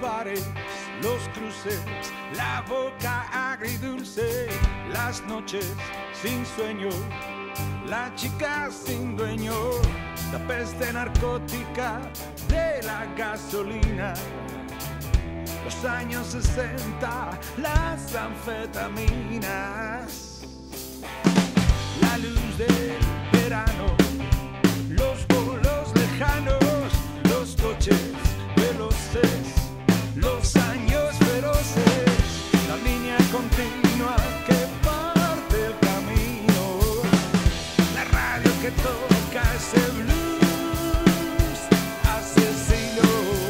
bares, los cruces, la boca agridulce, las noches sin sueño, la chica sin dueño, la peste narcótica de la gasolina, los años 60, las anfetaminas, la luz del verano, los bolos lejanos, los coches veloces, los años feroces, la línea continua que parte el camino, la radio que toca ese blues asesino,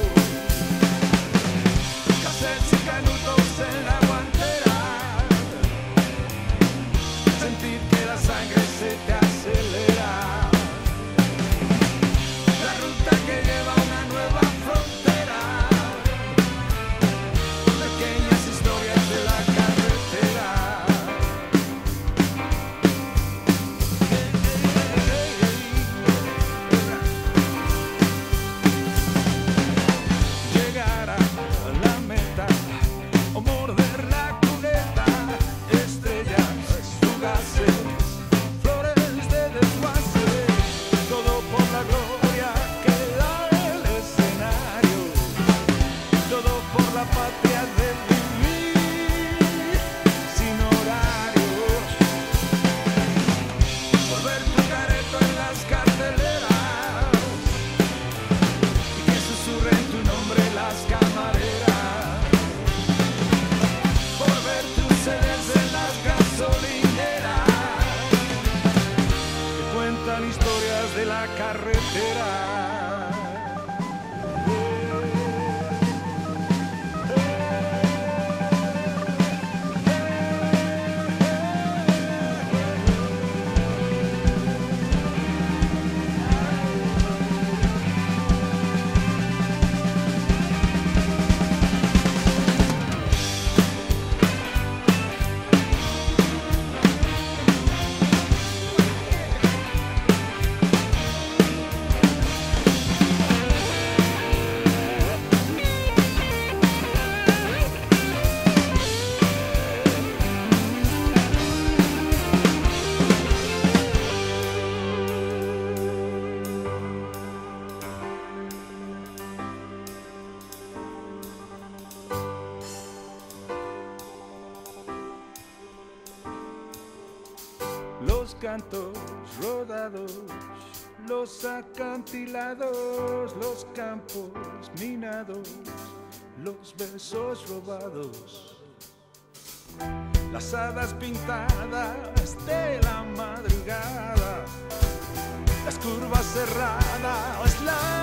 cassettes y canutos en la guantera, sentir que la sangre se te acelera, la ruta que lleva a una nueva frontera, pequeñas historias de la carretera. Llegar a la meta o morder la cuneta, estrellas fugaces, flores de desguace, todo por la gloria que da el escenario, todo por la patria de vivir sin horarios, por ver tu careto en las carteleras y que susurren tu nombre las camareras, por ver tus sedes en las gasolineras que cuentan historias de la carretera. Los cantos rodados, los acantilados, los campos minados, los besos robados, las hadas pintadas de la madrugada, las curvas cerradas,